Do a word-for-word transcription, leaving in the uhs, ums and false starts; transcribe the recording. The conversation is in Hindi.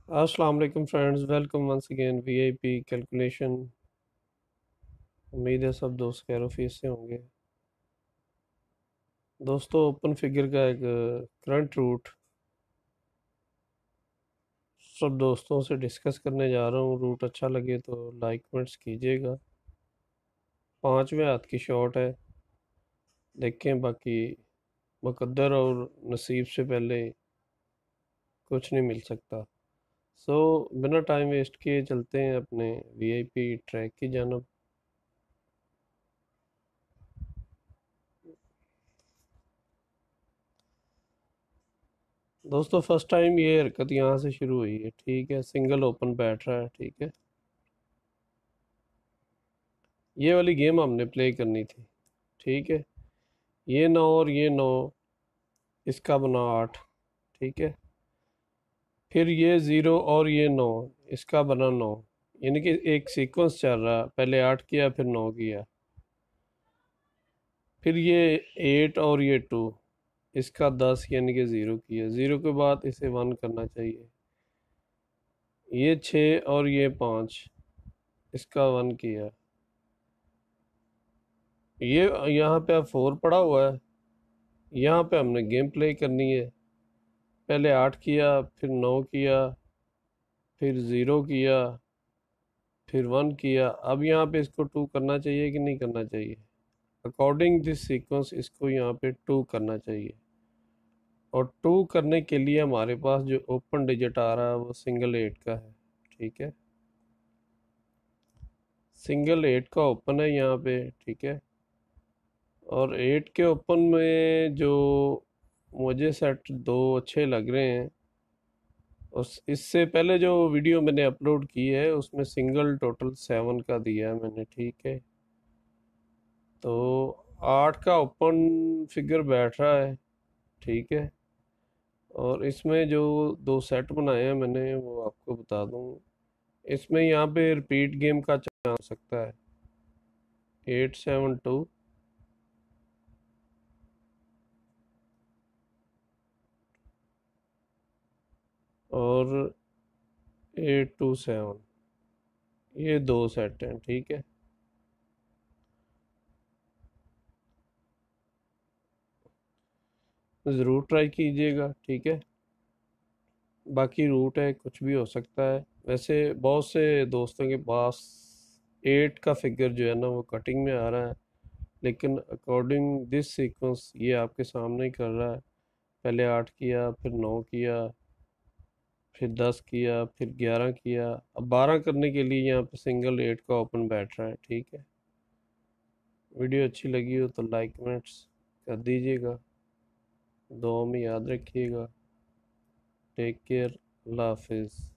अस्सलाम वालेकुम friends, welcome once again VIP calculation. उम्मीद है सब दोस्त खैर से होंगे। दोस्तों, ओपन फिगर का एक करंट रूट सब दोस्तों से डिस्कस करने जा रहा हूँ। रूट अच्छा लगे तो लाइक कमेंट्स कीजिएगा। पाँचवें हाथ की शॉट है, देखें। बाकी मुकद्दर और नसीब से पहले कुछ नहीं मिल सकता। सो बिना टाइम वेस्ट किए चलते हैं अपने वीआईपी ट्रैक की जानब। दोस्तों, फर्स्ट टाइम ये हरकत यहाँ से शुरू हुई है, ठीक है। सिंगल ओपन बैठ रहा है, ठीक है। ये वाली गेम हमने प्ले करनी थी, ठीक है। ये नौ और ये नौ, इसका बना आठ, ठीक है। फिर ये ज़ीरो और ये नौ, इसका बना नौ। यानी कि एक सीक्वेंस चल रहा, पहले आठ किया फिर नौ किया। फिर ये एट और ये टू, इसका दस यानी कि ज़ीरो किया। ज़ीरो के बाद इसे वन करना चाहिए। ये छः और ये पाँच, इसका वन किया। ये यहाँ पे अब फोर पड़ा हुआ है। यहाँ पे हमने गेम प्ले करनी है। पहले आठ किया, फिर नौ किया, फिर ज़ीरो किया, फिर वन किया। अब यहाँ पे इसको टू करना चाहिए कि नहीं करना चाहिए? अकॉर्डिंग दिस सीक्वेंस इसको यहाँ पे टू करना चाहिए। और टू करने के लिए हमारे पास जो ओपन डिजिट आ रहा है वो सिंगल एट का है, ठीक है। सिंगल एट का ओपन है यहाँ पे, ठीक है। और एट के ओपन में जो मुझे सेट दो अच्छे लग रहे हैं, उस इससे पहले जो वीडियो मैंने अपलोड की है उसमें सिंगल टोटल सेवन का दिया है मैंने, ठीक है। तो आठ का ओपन फिगर बैठ रहा है, ठीक है। और इसमें जो दो सेट बनाए हैं मैंने वो आपको बता दूं। इसमें यहाँ पे रिपीट गेम का चांस हो सकता है। एट सेवन टू, और एट टू सेवन, ये दो सेट हैं, ठीक है। ज़रूर ट्राई कीजिएगा, ठीक है। बाकी रूट है, कुछ भी हो सकता है। वैसे बहुत से दोस्तों के पास एट का फिगर जो है ना वो कटिंग में आ रहा है, लेकिन अकॉर्डिंग दिस सीक्वेंस ये आपके सामने ही कर रहा है। पहले आठ किया, फिर नौ किया, फिर दस किया, फिर ग्यारह किया। अब बारह करने के लिए यहाँ पे सिंगल एट का ओपन बैठ रहा है, ठीक है। वीडियो अच्छी लगी हो तो लाइक कमेंट्स कर दीजिएगा। दुआ में याद रखिएगा। टेक केयर, अल्लाह हाफिज़।